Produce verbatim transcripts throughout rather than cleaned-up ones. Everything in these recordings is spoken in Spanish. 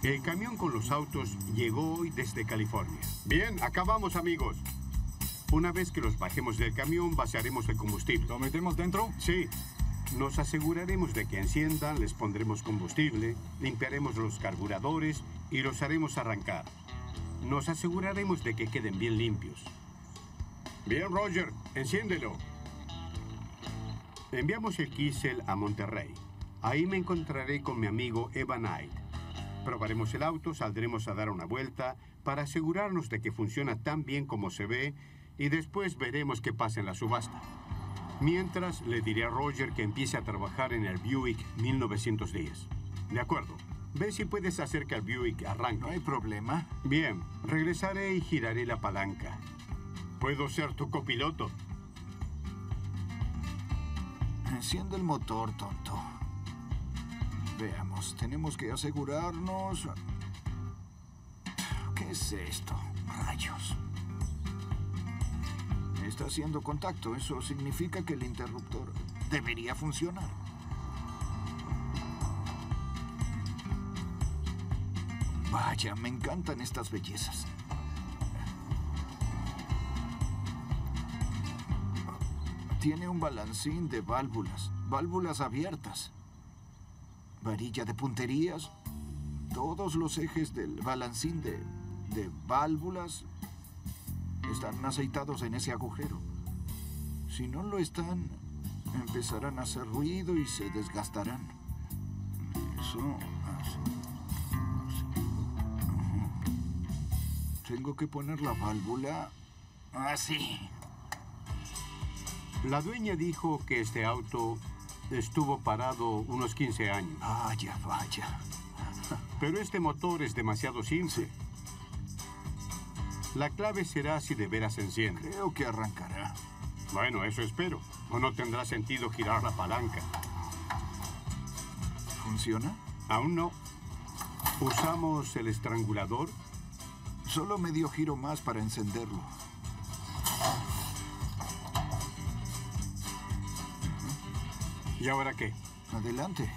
El camión con los autos llegó hoy desde California. Bien, acabamos, amigos. Una vez que los bajemos del camión, vaciaremos el combustible. ¿Lo metemos dentro? Sí. Nos aseguraremos de que enciendan, les pondremos combustible, limpiaremos los carburadores y los haremos arrancar. Nos aseguraremos de que queden bien limpios. Bien, Roger, enciéndelo. Enviamos el Kiesel a Monterrey. Ahí me encontraré con mi amigo Evan Knight. Probaremos el auto, saldremos a dar una vuelta para asegurarnos de que funciona tan bien como se ve y después veremos qué pasa en la subasta. Mientras, le diré a Roger que empiece a trabajar en el Buick mil novecientos diez. De acuerdo. Ve si puedes hacer que el Buick arranque. No hay problema. Bien, regresaré y giraré la palanca. Puedo ser tu copiloto. Enciende el motor, tonto. Veamos, tenemos que asegurarnos... ¿Qué es esto? Rayos. Está haciendo contacto. Eso significa que el interruptor debería funcionar. Vaya, me encantan estas bellezas. Tiene un balancín de válvulas, válvulas abiertas, varilla de punterías. Todos los ejes del balancín de, de válvulas están aceitados en ese agujero. Si no lo están, empezarán a hacer ruido y se desgastarán. Eso... así. Tengo que poner la válvula así. La dueña dijo que este auto estuvo parado unos quince años. Vaya, vaya. Pero este motor es demasiado simple. La clave será si de veras se enciende. Creo que arrancará. Bueno, eso espero. O no tendrá sentido girar la palanca. ¿Funciona? Aún no. ¿Usamos el estrangulador? Solo medio giro más para encenderlo. ¿Y ahora qué? Adelante.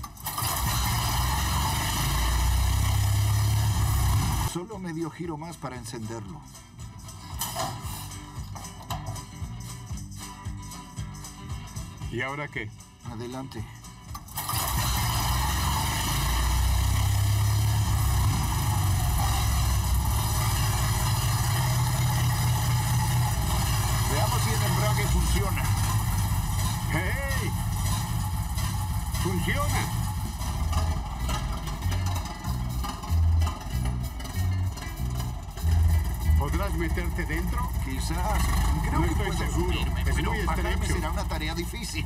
Solo medio giro más para encenderlo. ¿Y ahora qué? Adelante. Veamos si el embrague funciona. ¡Hey! ¡Funciona! ¿Podrás meterte dentro? Quizás. Creo No que estoy puedo seguro. subirme, Es pero muy bajarme estrecho. será una tarea difícil.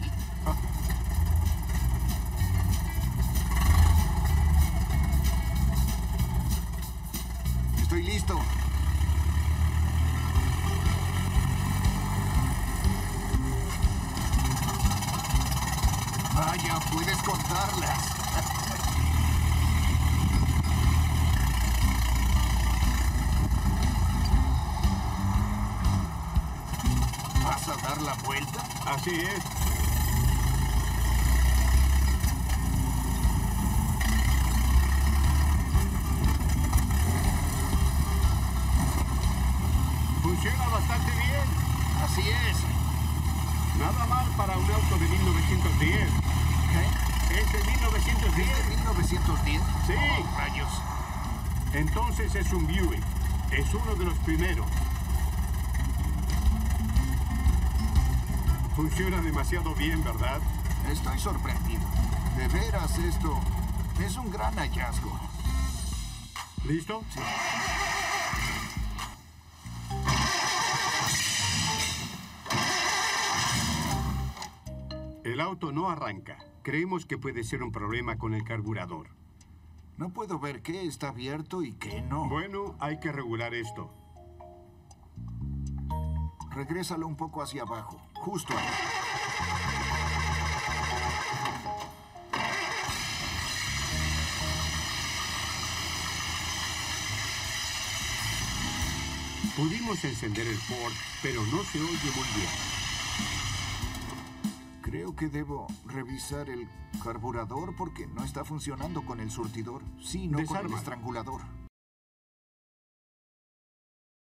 Estoy listo. Vaya, puedes contarlas. ¿Vas a dar la vuelta? Así es. Funciona bastante bien. Así es. Nada mal para un auto de mil novecientos diez. ¿Qué? ¿Es de mil novecientos ¿Es diez? de mil novecientos diez? Sí. Oh, rayos. Entonces es un Buick. Es uno de los primeros. Funciona demasiado bien, ¿verdad? Estoy sorprendido. De veras, esto es un gran hallazgo. ¿Listo? Sí. El auto no arranca. Creemos que puede ser un problema con el carburador. No puedo ver qué está abierto y qué no. Bueno, hay que regular esto. Regrésalo un poco hacia abajo. Justo ahí. Pudimos encender el Ford, pero no se oye muy bien. Creo que debo revisar el carburador porque no está funcionando con el surtidor. Sí, no con el Desármalo. estrangulador.